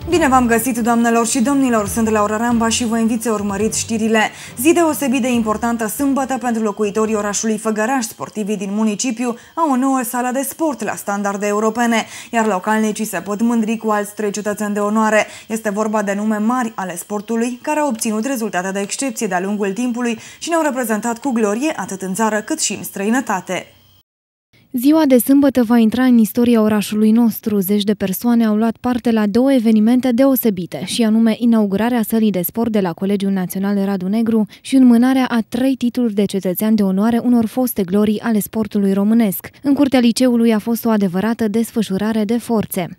Bine v-am găsit, doamnelor și domnilor! Sunt Laura Ramba și vă invit să urmăriți știrile. Zi deosebit de importantă sâmbătă pentru locuitorii orașului Făgăraș. Sportivii din municipiu au o nouă sală de sport la standarde europene, iar localnicii se pot mândri cu alți 3 cetățeni de onoare. Este vorba de nume mari ale sportului care au obținut rezultate de excepție de-a lungul timpului și ne-au reprezentat cu glorie atât în țară cât și în străinătate. Ziua de sâmbătă va intra în istoria orașului nostru. Zeci de persoane au luat parte la 2 evenimente deosebite, și anume inaugurarea sălii de sport de la Colegiul Național Radu Negru și înmânarea a 3 titluri de cetățean de onoare unor foste glorii ale sportului românesc. În curtea liceului a fost o adevărată desfășurare de forțe.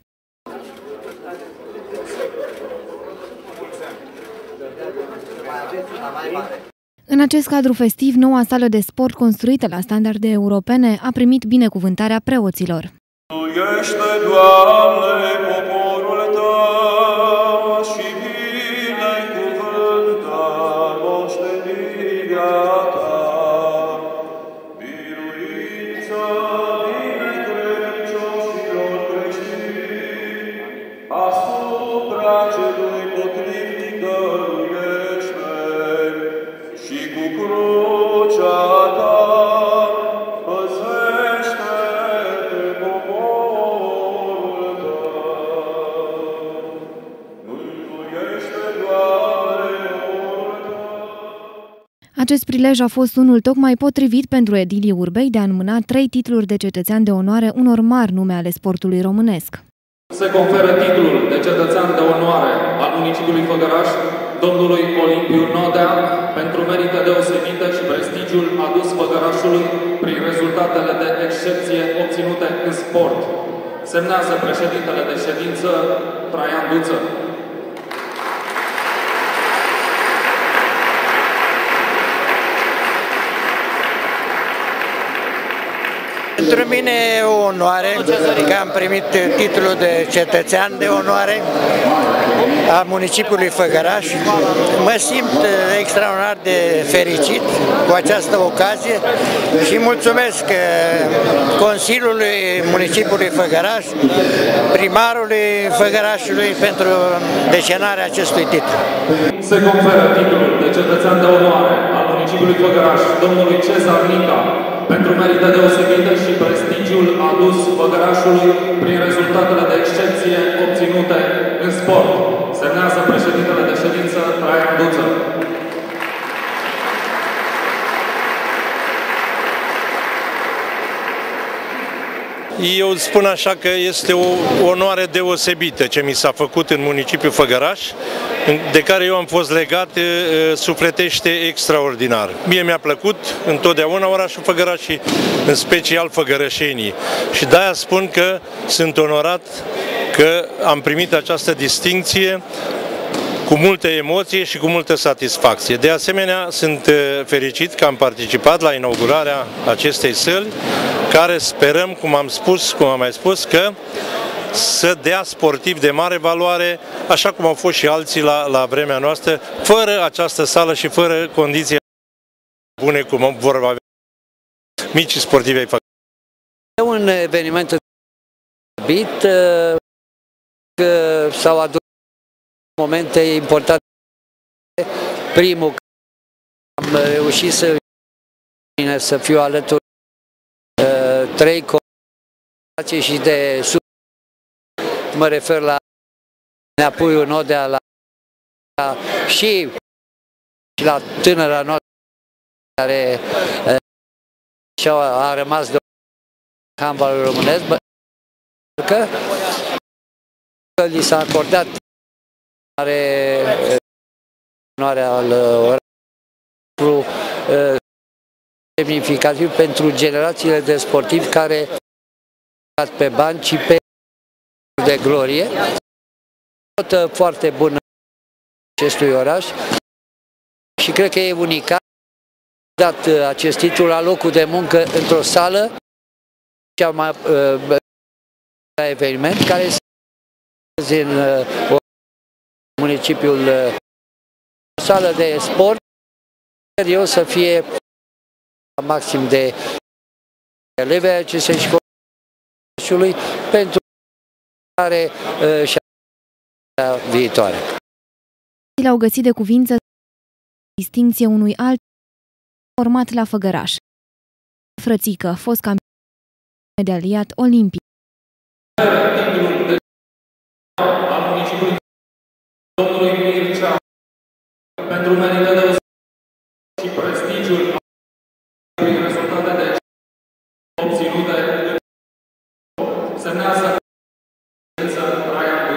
În acest cadru festiv, noua sală de sport construită la standarde europene a primit binecuvântarea preoților. Mântuiește, Doamne, poporul Tău și binecuvântă moștenirea Ta. Biruință binecredincioșilor creștini, asupra celui potrivnic dăruiește, și cu crucea Ta păzește pe poporul Tău. Mântuiește, Doamne, poporul Tău. Acest prilej a fost unul tocmai potrivit pentru edilii Urbei de a înmâna 3 titluri de cetățean de onoare unor mari nume ale sportului românesc. Se conferă titlul de cetățean de onoare al municipiului Făgăraș domnului Olimpiu Nodea pentru merite deosebite și prestigiul adus Făgărașului prin rezultatele de excepție obținute în sport. Semnează președintele de ședință, Traian Duță. Pentru mine e o onoare că am primit titlul de cetățean de onoare a municipiului Făgăraș. Mă simt extraordinar de fericit cu această ocazie și mulțumesc Consiliului Municipiului Făgăraș, primarului Făgărașului pentru decenarea acestui titlu. Se conferă titlul de cetățean de onoare al municipiului Făgăraș domnului Cezar Nica pentru merite deosebite și prestigiul adus Făgărașului prin rezultatele de excepție obținute în sport. Semnează președintele de ședință, Traian Duță. Eu spun așa că este o onoare deosebită ce mi s-a făcut în municipiul Făgăraș, de care eu am fost legat sufletește extraordinar. Mie mi-a plăcut întotdeauna orașul Făgăraș și în special făgărășenii. Și de-aia spun că sunt onorat că am primit această distincție cu multă emoție și cu multă satisfacție. De asemenea, sunt fericit că am participat la inaugurarea acestei săli, care sperăm, cum am mai spus, că să dea sportivi de mare valoare, așa cum au fost și alții la vremea noastră, fără această sală și fără condiții bune cum vor avea micii sportivi ai făcut. E un eveniment deosebit, că s-au adus momente importante. Primul, am reușit să fiu alături 3 cooperații și de sub. Mă refer la Neapuiul Nodea și la tânăra noastră care a rămas de handbalul românesc, că li s-a acordat onoarea al orașului semnificativ pentru generațiile de sportivi care pe bani și pe de glorie. Notă foarte bună acestui oraș și cred că e unicat dat acest titlu la locul de muncă într-o sală cea mai eveniment care se în municipiul sală de sport. Eu să fie maxim de elevi ai acestei școli pentru care viitoare. Le-au găsit de cuvință distincție unui alt format la Făgăraș. Frățică, fost campion medaliat olimpic. Al municipiului domnului Mircea pentru meritele și prestigiul prin rezultate de obținute semnează Traian.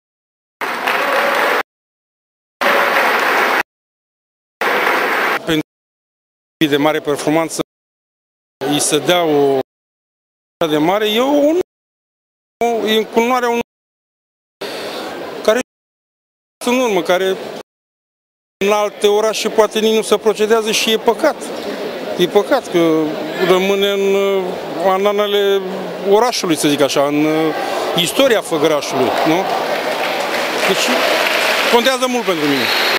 Pentru de mare performanță îi se dea o de mare, e încunuarea unui care în urmă, care în alte orașe poate nici nu se procedează și e păcat. E păcat că rămâne în ananele orașului, să zic așa, în istoria Făgărașului, nu? Deci contează mult pentru mine.